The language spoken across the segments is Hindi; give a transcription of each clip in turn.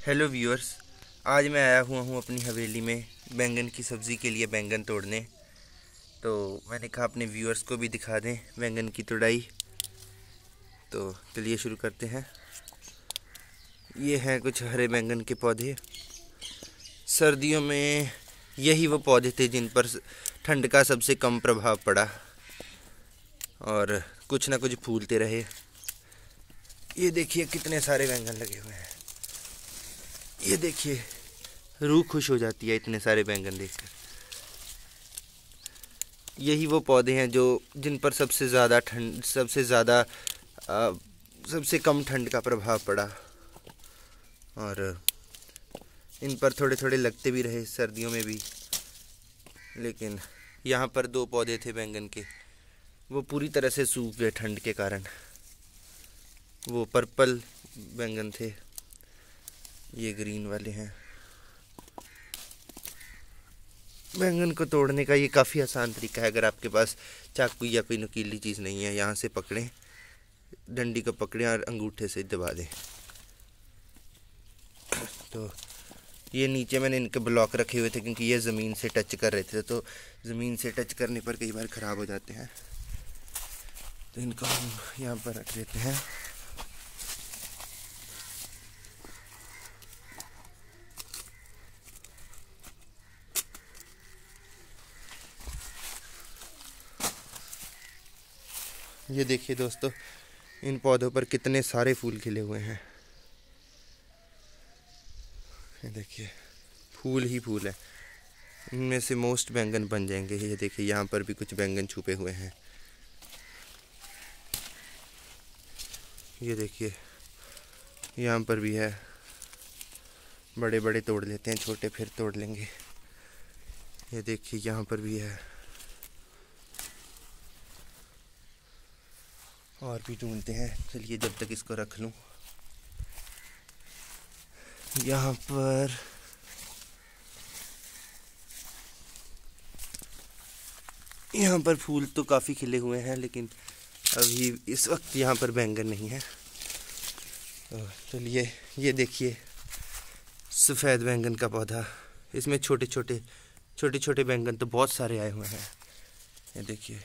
हेलो व्यूअर्स, आज मैं आया हुआ हूँ अपनी हवेली में बैंगन की सब्ज़ी के लिए बैंगन तोड़ने। तो मैंने कहा अपने व्यूअर्स को भी दिखा दें बैंगन की तोड़ाई। तो चलिए शुरू करते हैं। ये हैं कुछ हरे बैंगन के पौधे। सर्दियों में यही वो पौधे थे जिन पर ठंड का सबसे कम प्रभाव पड़ा और कुछ ना कुछ फूलते रहे। ये देखिए कितने सारे बैंगन लगे हुए हैं। ये देखिए, रूह खुश हो जाती है इतने सारे बैंगन देखकर। यही वो पौधे हैं जो जिन पर सबसे कम ठंड का प्रभाव पड़ा और इन पर थोड़े थोड़े लगते भी रहे सर्दियों में भी। लेकिन यहाँ पर 2 पौधे थे बैंगन के, वो पूरी तरह से सूख गए ठंड के कारण। वो पर्पल बैंगन थे, ये ग्रीन वाले हैं। बैंगन को तोड़ने का ये काफ़ी आसान तरीका है। अगर आपके पास चाकू या कोई नुकीली चीज़ नहीं है, यहाँ से पकड़ें, डंडी को पकड़ें और अंगूठे से दबा दें। तो ये नीचे मैंने इनके ब्लॉक रखे हुए थे क्योंकि ये ज़मीन से टच कर रहे थे, तो ज़मीन से टच करने पर कई बार ख़राब हो जाते हैं। तो इनको हम यहाँ पर रख देते हैं। ये देखिए दोस्तों, इन पौधों पर कितने सारे फूल खिले हुए हैं। ये देखिए, फूल ही फूल है। इनमें से मोस्ट बैंगन बन जाएंगे। ये देखिए, यहाँ पर भी कुछ बैंगन छुपे हुए हैं। ये देखिए, यहाँ पर भी है। बड़े बड़े तोड़ लेते हैं, छोटे फिर तोड़ लेंगे। ये देखिए, यहाँ पर भी है और भी ढूंढते हैं। चलिए जब तक इसको रख लूँ। यहाँ पर फूल तो काफ़ी खिले हुए हैं, लेकिन अभी इस वक्त यहाँ पर बैंगन नहीं है। तो चलिए, ये देखिए सफ़ेद बैंगन का पौधा। इसमें छोटे छोटे बैंगन तो बहुत सारे आए हुए हैं। ये देखिए,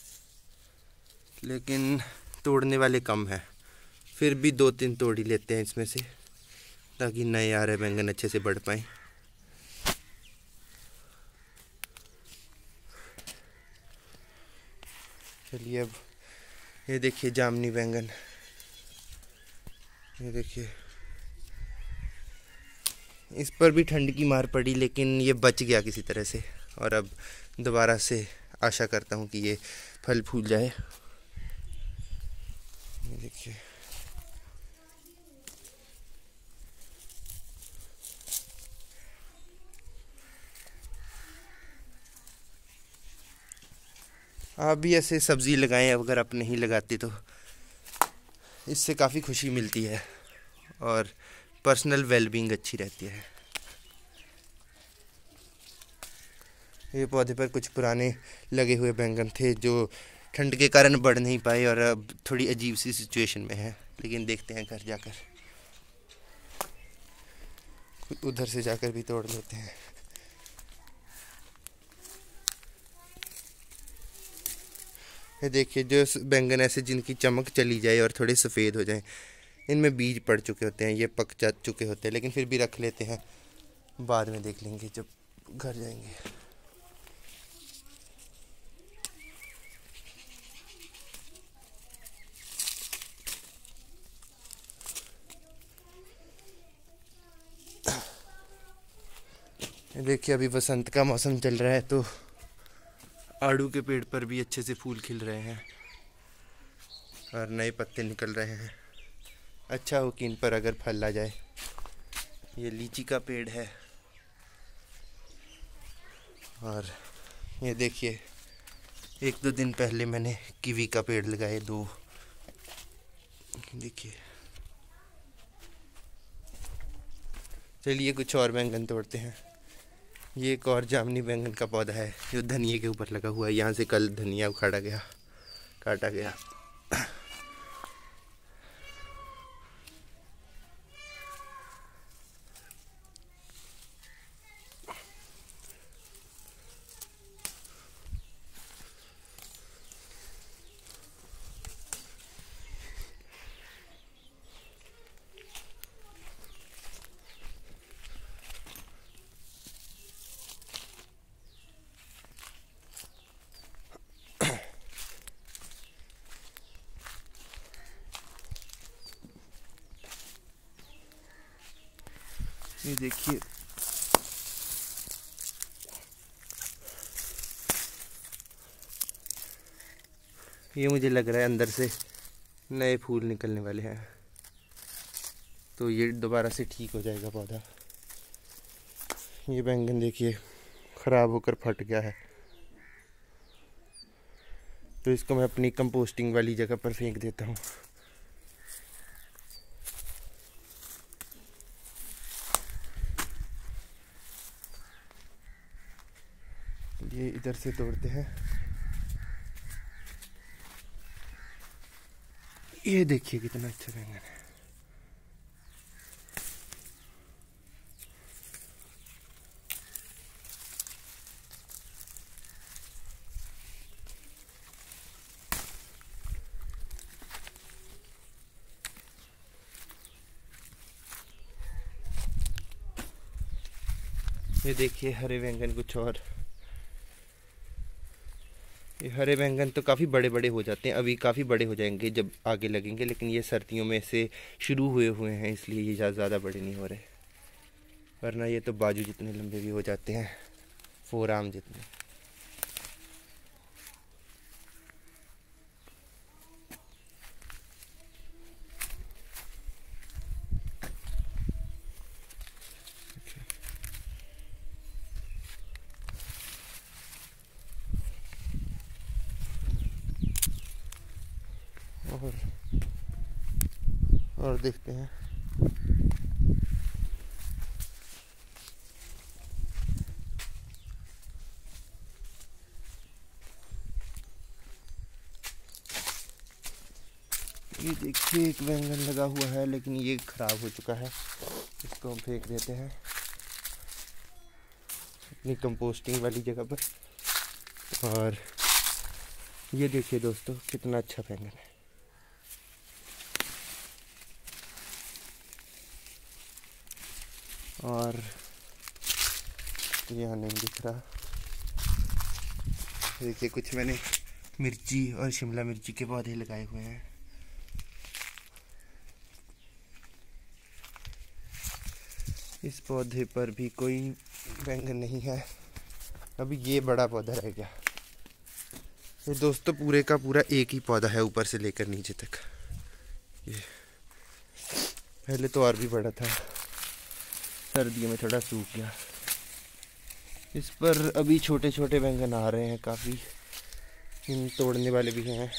लेकिन तोड़ने वाले कम हैं। फिर भी 2-3 तोड़ ही लेते हैं इसमें से, ताकि नए आ रहे बैंगन अच्छे से बढ़ पाएँ। चलिए अब ये देखिए जामुनी बैंगन। ये देखिए, इस पर भी ठंड की मार पड़ी, लेकिन ये बच गया किसी तरह से। और अब दोबारा से आशा करता हूँ कि ये फल फूल जाए। ये देखिए, आप भी ऐसे सब्ज़ी लगाएं। अगर आप नहीं लगाते तो इससे काफ़ी खुशी मिलती है और पर्सनल वेलबींग अच्छी रहती है। ये पौधे पर कुछ पुराने लगे हुए बैंगन थे जो ठंड के कारण बढ़ नहीं पाए और अब थोड़ी अजीब सी सिचुएशन में है। लेकिन देखते हैं घर जाकर, उधर से जाकर भी तोड़ लेते हैं। ये देखिए, जो बैंगन ऐसे जिनकी चमक चली जाए और थोड़े सफ़ेद हो जाएं, इनमें बीज पड़ चुके होते हैं। ये पक जा चुके होते हैं, लेकिन फिर भी रख लेते हैं, बाद में देख लेंगे जब घर जाएंगे। ये देखिए, अभी बसंत का मौसम चल रहा है, तो आड़ू के पेड़ पर भी अच्छे से फूल खिल रहे हैं और नए पत्ते निकल रहे हैं। अच्छा हो कि इन पर अगर फल आ जाए। ये लीची का पेड़ है और ये देखिए, 1-2 दिन पहले मैंने कीवी का पेड़ लगाए 2। देखिए, चलिए कुछ और बैंगन तोड़ते हैं। ये एक और जामुनी बैंगन का पौधा है जो धनिया के ऊपर लगा हुआ है। यहाँ से कल धनिया काटा गया। ये देखिए, ये मुझे लग रहा है अंदर से नए फूल निकलने वाले हैं, तो ये दोबारा से ठीक हो जाएगा पौधा। ये बैंगन देखिए ख़राब होकर फट गया है, तो इसको मैं अपनी कंपोस्टिंग वाली जगह पर फेंक देता हूँ। ये इधर से तोड़ते हैं। ये देखिए कितना अच्छा बैंगन है। ये देखिए हरे बैंगन कुछ और। ये हरे बैंगन तो काफ़ी बड़े बड़े हो जाते हैं, अभी काफ़ी बड़े हो जाएंगे जब आगे लगेंगे, लेकिन ये सर्दियों में से शुरू हुए हैं, इसलिए ये ज़्यादा बड़े नहीं हो रहे, वरना ये तो बाजू जितने लंबे भी हो जाते हैं, 4 आर्म जितने। और देखते हैं। ये देखिए एक बैंगन लगा हुआ है, लेकिन ये खराब हो चुका है, इसको हम फेंक देते हैं अपनी कंपोस्टिंग वाली जगह पर। और ये देखिए दोस्तों कितना अच्छा बैंगन है। और यहाँ नहीं दिख रहा। देखिए कुछ मैंने मिर्ची और शिमला मिर्ची के पौधे लगाए हुए हैं। इस पौधे पर भी कोई बैंगन नहीं है, अभी ये बड़ा पौधा रह गया। ये दोस्तों पूरे का पूरा एक ही पौधा है ऊपर से लेकर नीचे तक। ये पहले तो और भी बड़ा था, सर्दियों में थोड़ा सूख गया। इस पर अभी छोटे छोटे बैंगन आ रहे हैं काफ़ी, इन तोड़ने वाले भी हैं।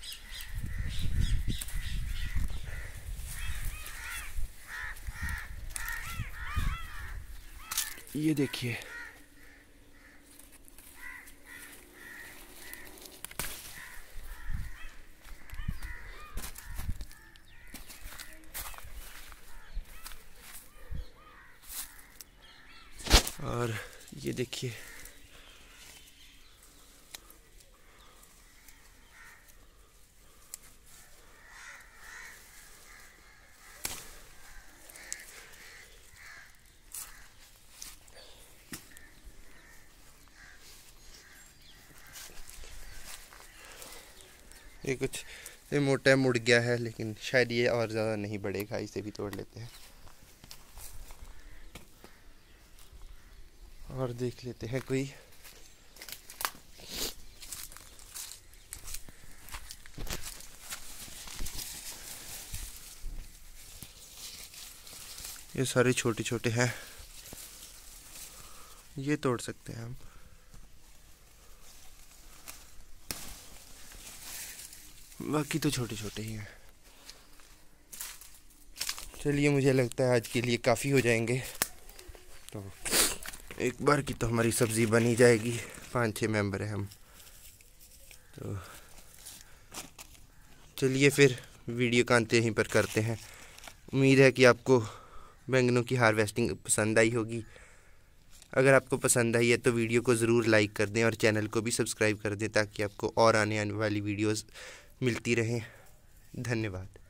ये देखिए और ये देखिए ये कुछ ये मोटा मुड़ गया है, लेकिन शायद ये और ज़्यादा नहीं बढ़ेगा, इसे भी तोड़ लेते हैं और देख लेते हैं कोई। ये सारे छोटे छोटे हैं, ये तोड़ सकते हैं हम। बाकी तो छोटे छोटे ही हैं। चलिए मुझे लगता है आज के लिए काफ़ी हो जाएंगे, तो एक बार की तो हमारी सब्ज़ी बन ही जाएगी। 5-6 मेंबर हैं हम, तो चलिए फिर वीडियो का अंत यहीं पर करते हैं। उम्मीद है कि आपको बैंगनों की हार्वेस्टिंग पसंद आई होगी। अगर आपको पसंद आई है तो वीडियो को ज़रूर लाइक कर दें और चैनल को भी सब्सक्राइब कर दें, ताकि आपको और आने वाली वीडियोस मिलती रहें। धन्यवाद।